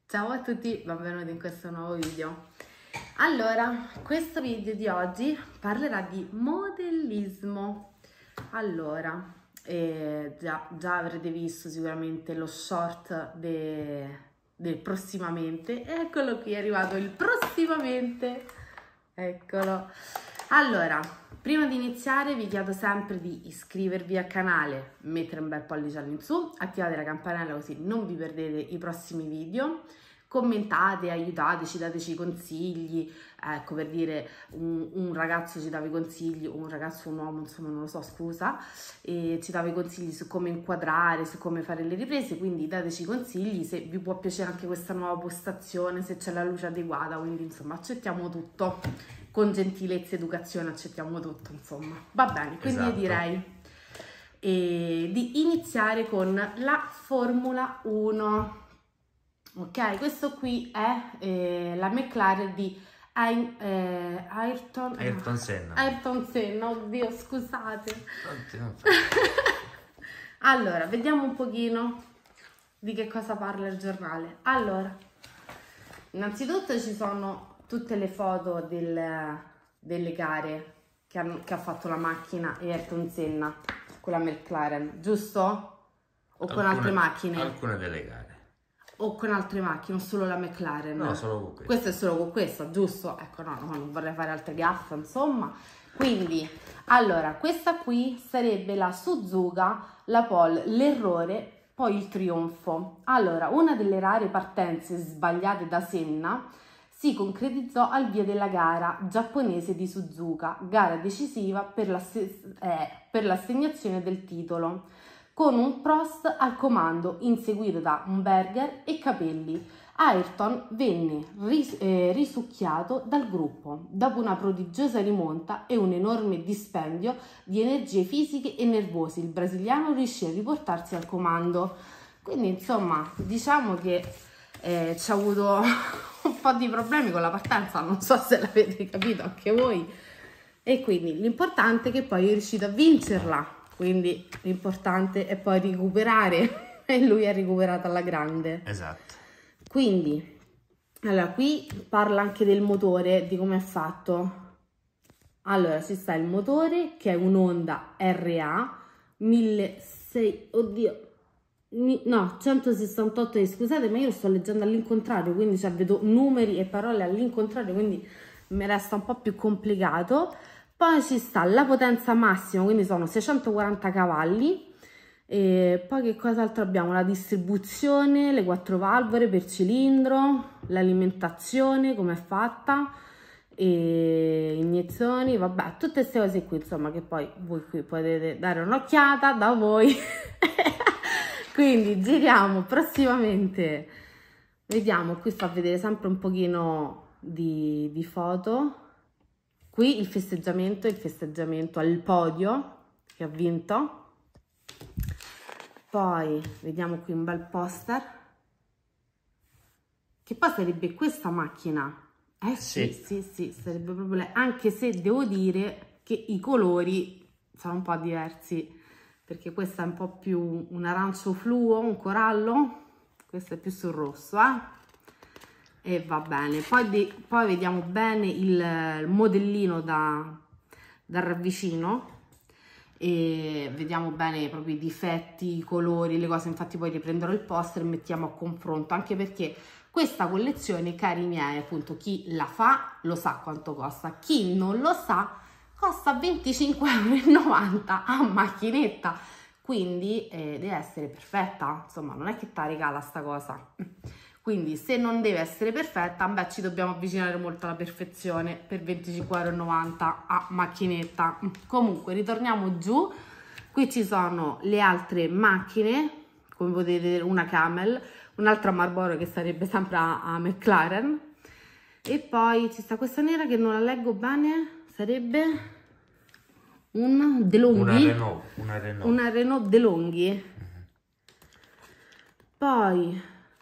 Ciao a tutti, benvenuti in questo nuovo video. Allora, questo video di oggi parlerà di modellismo. Allora, già avrete visto sicuramente lo short del prossimamente. Eccolo qui, è arrivato il prossimamente. Eccolo. Allora, prima di iniziare vi chiedo sempre di iscrivervi al canale, mettere un bel pollice in su, attivate la campanella così non vi perdete i prossimi video, commentate, aiutateci, dateci consigli, ecco, per dire un ragazzo ci dava i consigli, un ragazzo, un uomo, insomma non lo so, scusa, e ci dava i consigli su come inquadrare, su come fare le riprese, quindi dateci consigli, se vi può piacere anche questa nuova postazione, se c'è la luce adeguata, quindi insomma accettiamo tutto. Con gentilezza e educazione accettiamo tutto, insomma. Va bene, quindi esatto. Io direi di iniziare con la Formula 1. Ok, questo qui è la McLaren di Ayrton Senna. Ayrton Senna, oddio, scusate. Allora, vediamo un pochino di che cosa parla il giornale. Allora, innanzitutto ci sono tutte le foto delle gare che ha fatto la macchina e Ayrton Senna con la McLaren, giusto? O con altre macchine? Alcune delle gare. O con altre macchine, o solo la McLaren? No, solo con questa. Questa è solo con questa, giusto? Ecco, no, non vorrei fare altre gaffe, insomma. Quindi, allora, questa qui sarebbe la Suzuka, la pole, l'errore, poi il trionfo. Allora, una delle rare partenze sbagliate da Senna si concretizzò al via della gara giapponese di Suzuka, gara decisiva per l'assegnazione del titolo, con un Prost al comando inseguito da Berger e Capelli. Ayrton venne risucchiato dal gruppo dopo una prodigiosa rimonta e un enorme dispendio di energie fisiche e nervose. Il brasiliano riuscì a riportarsi al comando. Quindi insomma diciamo che ci ha avuto un po' di problemi con la partenza, non so se l'avete capito anche voi, e quindi l'importante è che poi è riuscito a vincerla, quindi l'importante è poi recuperare e lui ha recuperato alla grande. Esatto. Quindi allora qui parla anche del motore, di come è fatto. Allora ci sta il motore che è un Honda RA 1600, oddio, no, 168, scusate, ma io sto leggendo all'incontrario, quindi cioè, vedo numeri e parole all'incontrario, quindi mi resta un po' più complicato. Poi ci sta la potenza massima, quindi sono 640 cavalli. E poi che cos'altro abbiamo? La distribuzione, le 4 valvole per cilindro, l'alimentazione, come è fatta, e iniezioni, vabbè, tutte queste cose qui, insomma, che poi voi qui potete dare un'occhiata da voi. Quindi giriamo prossimamente, vediamo, qui fa vedere sempre un pochino di foto. Qui il festeggiamento al podio che ha vinto. Poi vediamo qui un bel poster, che poi sarebbe questa macchina. Sì, sarebbe proprio lei, anche se devo dire che i colori sono un po' diversi, perché questa è un po' più un arancio fluo, un corallo, questo è più sul rosso, e va bene. Poi vediamo bene il modellino da ravvicino e vediamo bene proprio i difetti, i colori, le cose. Infatti poi riprenderò il poster e mettiamo a confronto, anche perché questa collezione, cari miei, appunto, chi la fa lo sa quanto costa, chi non lo sa costa 25,90 € a macchinetta, quindi deve essere perfetta, insomma non è che ti regala sta cosa, quindi se non deve essere perfetta, beh, ci dobbiamo avvicinare molto alla perfezione per 25,90 € a macchinetta. Comunque ritorniamo giù, qui ci sono le altre macchine, come potete vedere una Camel, un'altra Marlboro che sarebbe sempre a McLaren, e poi ci sta questa nera che non la leggo bene, sarebbe un DeLonghi, una Renault DeLonghi. Poi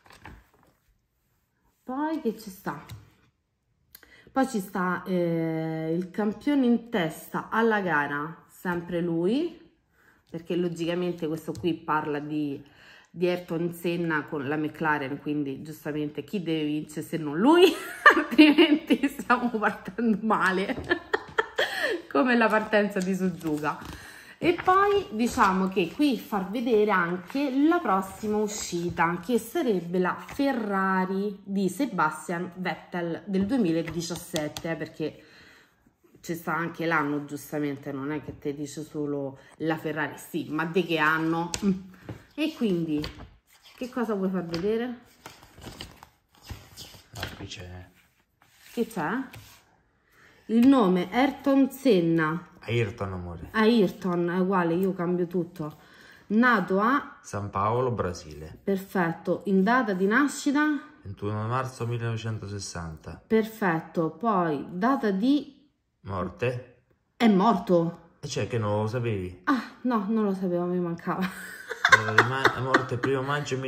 che ci sta? Poi ci sta il campione in testa alla gara, sempre lui, perché logicamente questo qui parla di di Ayrton Senna con la McLaren, quindi giustamente chi deve vincere se non lui? Altrimenti stiamo partendo male, come la partenza di Suzuka. E poi diciamo che qui far vedere anche la prossima uscita, che sarebbe la Ferrari di Sebastian Vettel del 2017, perché ci sta anche l'anno, giustamente, non è che te dice solo la Ferrari, sì, ma di che anno? E quindi, che cosa vuoi far vedere? Qui c'è... Che c'è? Il nome, Ayrton Senna. Ayrton, amore. Ayrton, è uguale, io cambio tutto. Nato a... San Paolo, Brasile. Perfetto. In data di nascita? 21 marzo 1960. Perfetto. Poi, data di... Morte? È morto? E cioè che non lo sapevi? Ah, no, non lo sapevo, mi mancava. È morto il 1 maggio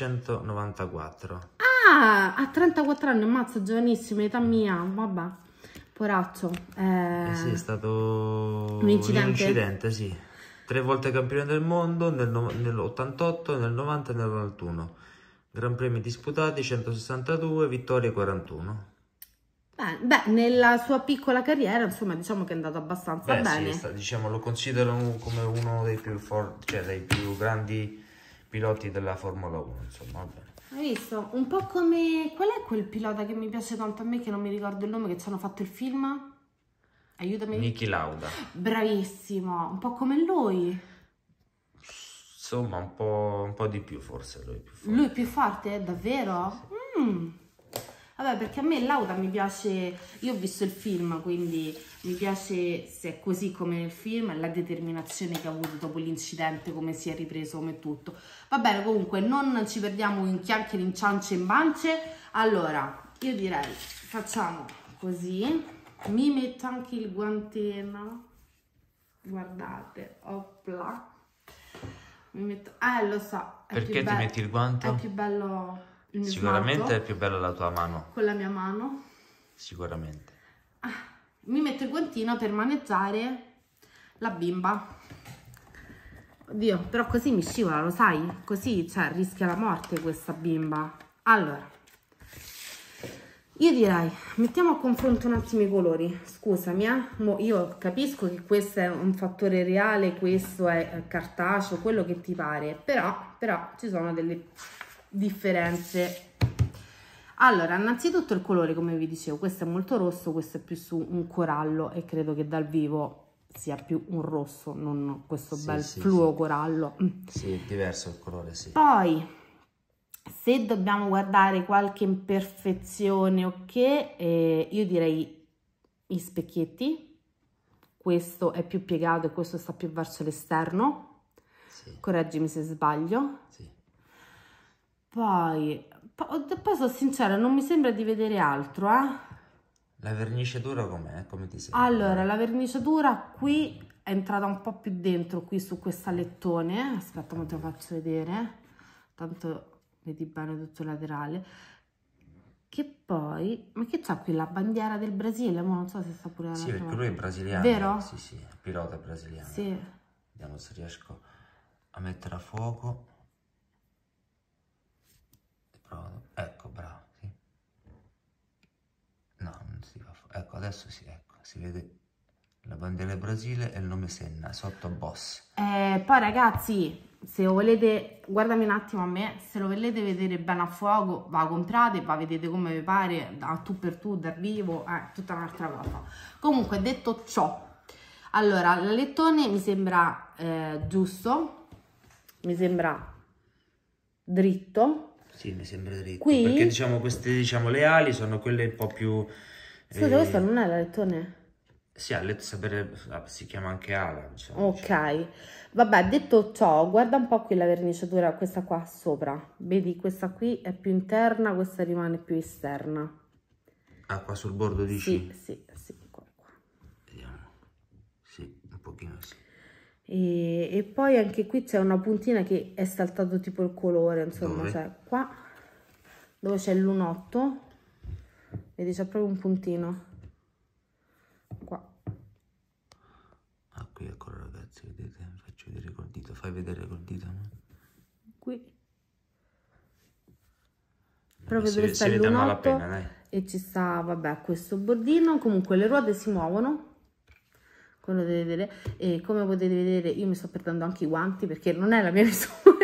1994. Ah, a 34 anni, ammazza, giovanissimo, età mia, vabbè, poraccio. Sì, è stato un incidente? Un incidente, sì. 3 volte campione del mondo nell'88, nel 90 e nel 91. Gran premi disputati 162, vittorie 41. Beh, nella sua piccola carriera, insomma, diciamo che è andato abbastanza bene. Sì, diciamo, lo considero come uno dei più forti, cioè dei più grandi piloti della Formula 1, insomma, va bene. Hai visto? Un po' come... Qual è quel pilota che mi piace tanto a me, che non mi ricordo il nome, che ci hanno fatto il film? Aiutami. Niki Lauda. Bravissimo, un po' come lui. Insomma, un po' di più forse lui è più forte. Lui è più forte? Davvero? Sì. Vabbè, perché a me Lauda mi piace, io ho visto il film, quindi mi piace, se è così come nel film, la determinazione che ha avuto dopo l'incidente, come si è ripreso, come tutto. Va bene, comunque non ci perdiamo in chiacchiere, in ciance e in bance. Allora, io direi, facciamo così, mi metto anche il guantino, guardate, opla, mi metto, lo so, è perché ti metti il guanto? È più bello... Sicuramente è più bella la tua mano. Con la mia mano. Sicuramente. Mi metto il guantino per maneggiare la bimba. Oddio, però così mi scivola, lo sai? Così, cioè, rischia la morte questa bimba. Allora, io direi, mettiamo a confronto un attimo i colori. Scusami, io capisco che questo è un fattore reale, questo è cartaceo, quello che ti pare, però ci sono delle differenze. Allora, innanzitutto il colore, come vi dicevo, questo è molto rosso, questo è più su un corallo e credo che dal vivo sia più un rosso, non questo bel fluo corallo. Sì, è diverso il colore, sì. Poi, se dobbiamo guardare qualche imperfezione, ok, io direi i specchietti, questo è più piegato e questo sta più verso l'esterno, sì. Correggimi se sbaglio. Sì. Poi sono sincera, non mi sembra di vedere altro, La verniciatura com'è? Come ti sembra? Allora, la verniciatura qui è entrata un po' più dentro, qui su questa lettone. Aspetta, ma te lo faccio vedere. Tanto vedi bene tutto il laterale. Che poi... Ma che c'ha qui? La bandiera del Brasile? Ma non so se sta pure... Sì, perché lui è brasiliano. Vero? Sì, sì, è pilota brasiliano. Sì. Vediamo se riesco a mettere a fuoco. Ecco, bravo, sì. No, non si fa fuoco. Ecco, adesso sì, ecco, si vede la bandiera del Brasile e il nome Senna, sotto Boss. Poi ragazzi, se lo volete, guardami un attimo a me, se lo volete vedere bene a fuoco, va comprate, va vedete come vi pare, a tu per tu, dal vivo, tutta un'altra cosa. Comunque, detto ciò, allora, il lettone mi sembra giusto, mi sembra dritto. Sì, mi sembra dritto. Qui... Perché diciamo queste, diciamo, le ali sono quelle un po' più... Scusa, questo non è la lettone? Sì, si chiama anche ala, diciamo. Ok, vabbè, detto ciò, guarda un po' qui la verniciatura, questa qua sopra. Vedi, questa qui è più interna, questa rimane più esterna. Ah, qua sul bordo dici? Sì, qua. Vediamo. Sì, un pochino sì. E poi anche qui c'è una puntina che è saltato tipo il colore, insomma, cioè qua dove c'è l'1.8, vedi c'è proprio un puntino, qua. Ah, qui eccolo ragazzi, vedete, faccio vedere col dito, fai vedere col dito, no? Qui proprio dove sta il vede a lunotto, malapena, dai. e ci sta, vabbè, questo bordino. Comunque le ruote si muovono, come potete vedere, e come potete vedere io mi sto perdendo anche i guanti perché non è la mia misura.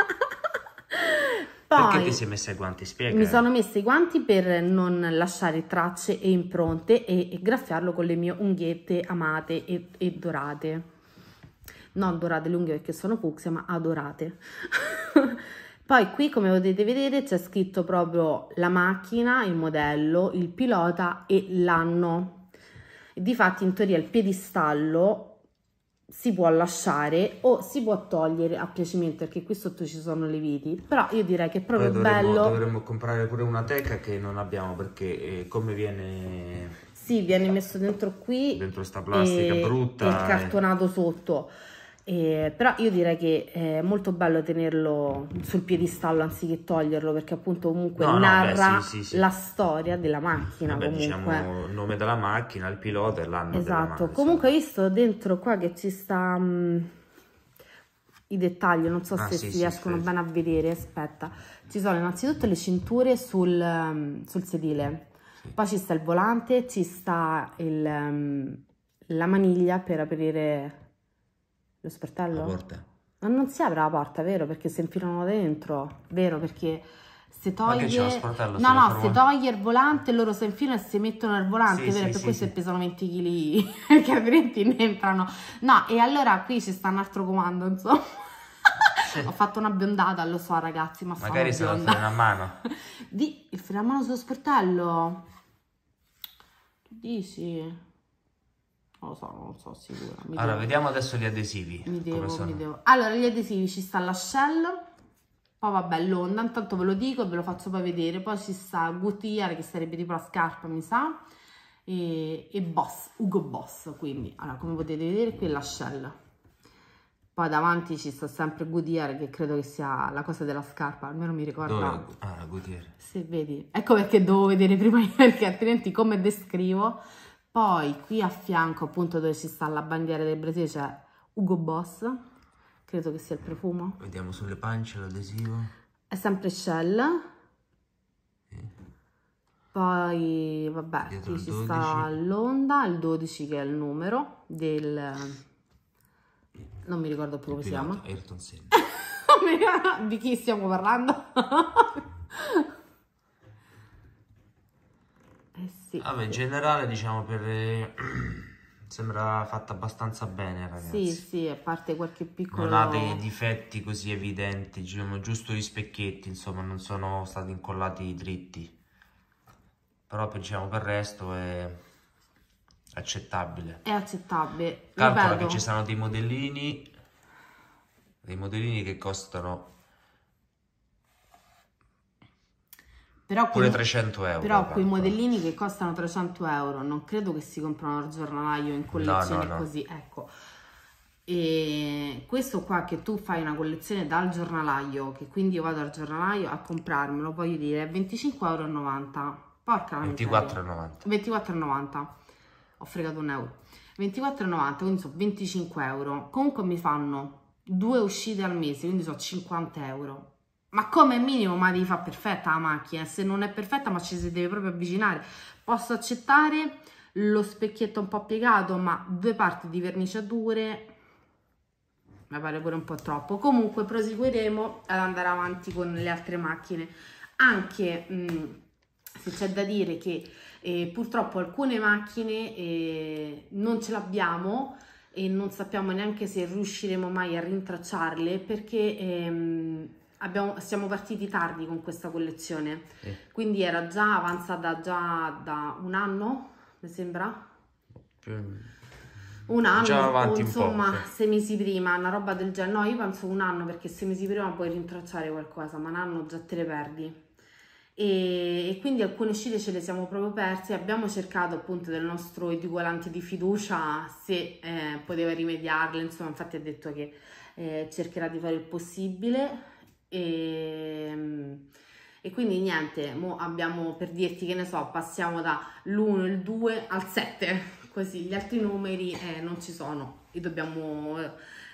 Poi, perché ti sei messa i guanti? Spiega. Mi sono messa i guanti per non lasciare tracce e impronte e graffiarlo con le mie unghiette amate e dorate. Non dorate le unghie perché sono fucsia, ma adorate. Poi qui, come potete vedere, c'è scritto proprio la macchina, il modello, il pilota e l'anno. Difatti, in teoria, il piedistallo si può lasciare o si può togliere a piacimento, perché qui sotto ci sono le viti, però io direi che è proprio bello. Dovremmo comprare pure una teca che non abbiamo, perché come viene... Sì, viene messo dentro qui, dentro sta plastica brutta e il cartonato sotto. Però io direi che è molto bello tenerlo sul piedistallo anziché toglierlo, perché appunto comunque narra la storia della macchina. Vabbè, comunque diciamo il nome della macchina, il pilota e l'anno della macchina. Comunque ho visto dentro qua che ci sta i dettagli, non so se si riescono bene a vedere, aspetta. Ci sono innanzitutto le cinture sul sedile, poi ci sta il volante, ci sta la maniglia per aprire lo sportello? La porta. Ma non si apre la porta, vero? Perché si infilano dentro, vero? Perché se toglie... se toglie il volante loro si infilano e si mettono nel volante, vero? Per questo pesano 20 kg, perché altrimenti ne entrano. No, e allora qui ci sta un altro comando, insomma. Ho fatto una biondata, lo so ragazzi, ma magari se lo freno a mano. Il freno a mano sullo sportello? Tu dici? Non lo so sicura. Allora, vediamo adesso gli adesivi. Allora, gli adesivi ci sta la Shell, poi vabbè l'Honda, intanto ve lo dico e ve lo faccio poi vedere, poi ci sta Goodyear, che sarebbe tipo la scarpa mi sa, e Boss, Hugo Boss, quindi allora come potete vedere qui è la Shell, poi davanti ci sta sempre Goodyear, che credo che sia la cosa della scarpa, almeno mi ricordo. La Goodyear. Sì, vedi, ecco perché devo vedere prima io, perché altrimenti come descrivo. Poi qui a fianco, appunto, dove ci sta la bandiera del Brasile, c'è Hugo Boss, credo che sia il profumo. Vediamo sulle pance l'adesivo. È sempre Shell. Poi, vabbè, dietro qui ci sta l'Honda, il 12 che è il numero del... non mi ricordo più come si chiama. Ayrton Senna. Di chi stiamo parlando? Sì. Vabbè, in generale diciamo sembra fatta abbastanza bene, ragazzi. Sì, a parte qualche piccolo... Non ha dei difetti così evidenti, diciamo, giusto gli specchietti, insomma, non sono stati incollati dritti. Però diciamo per il resto è accettabile. È accettabile. Calcola che ci sono dei modellini che costano pure 300 euro. Però quei modellini che costano 300 euro non credo che si comprano al giornalaio in collezione così, ecco. E questo qua che tu fai una collezione dal giornalaio, che quindi io vado al giornalaio a comprarmelo, voglio dire, è 25,90 euro. Porca 24,90. 24,90. Ho fregato un euro. 24,90, quindi sono 25 euro. Comunque mi fanno 2 uscite al mese, quindi sono 50 euro. Ma come minimo, ma devi fare perfetta la macchina. Se non è perfetta, ma ci si deve proprio avvicinare. Posso accettare lo specchietto un po' piegato, ma 2 parti di verniciature mi pare pure un po' troppo. Comunque proseguiremo ad andare avanti con le altre macchine. Anche se c'è da dire che purtroppo alcune macchine non ce l'abbiamo e non sappiamo neanche se riusciremo mai a rintracciarle, perché siamo partiti tardi con questa collezione, quindi era già avanzata già da un anno, mi sembra, un anno, già avanti, o insomma 6 mesi prima, una roba del genere. No, io penso un anno, perché 6 mesi prima puoi rintracciare qualcosa, ma un anno già te le perdi. E quindi alcune uscite ce le siamo proprio perse. Abbiamo cercato appunto del nostro edicolante di fiducia se poteva rimediarle, insomma, infatti ha detto che cercherà di fare il possibile. E quindi niente, mo abbiamo, per dirti, che ne so, passiamo dall'1, il 2 al 7, così gli altri numeri non ci sono, li dobbiamo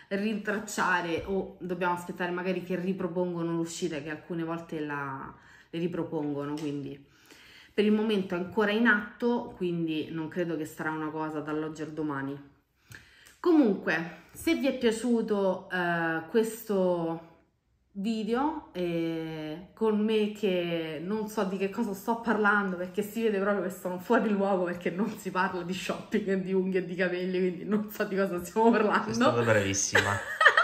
rintracciare o dobbiamo aspettare magari che ripropongono l'uscita, che alcune volte la le ripropongono, quindi per il momento è ancora in atto, quindi non credo che sarà una cosa dall'oggi al domani. Comunque, se vi è piaciuto questo video con me che non so di che cosa sto parlando, perché si vede proprio che sono fuori luogo, perché non si parla di shopping, di unghie e di capelli, quindi non so di cosa stiamo parlando. Sei stata bravissima.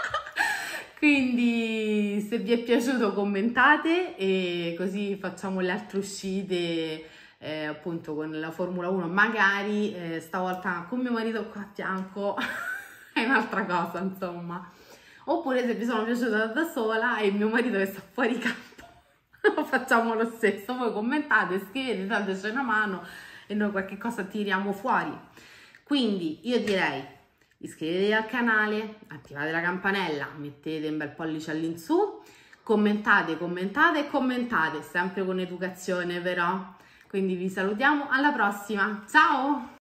Quindi se vi è piaciuto commentate e così facciamo le altre uscite appunto con la Formula 1, magari stavolta con mio marito qua a fianco è un'altra cosa, insomma. Oppure se vi sono piaciuta da sola e mio marito che sta fuori campo, lo facciamo lo stesso. Voi commentate, scrivete, dateci una mano e noi qualche cosa tiriamo fuori. Quindi io direi iscrivetevi al canale, attivate la campanella, mettete un bel pollice all'insù, commentate, commentate e commentate, sempre con educazione però. Quindi vi salutiamo, alla prossima, ciao!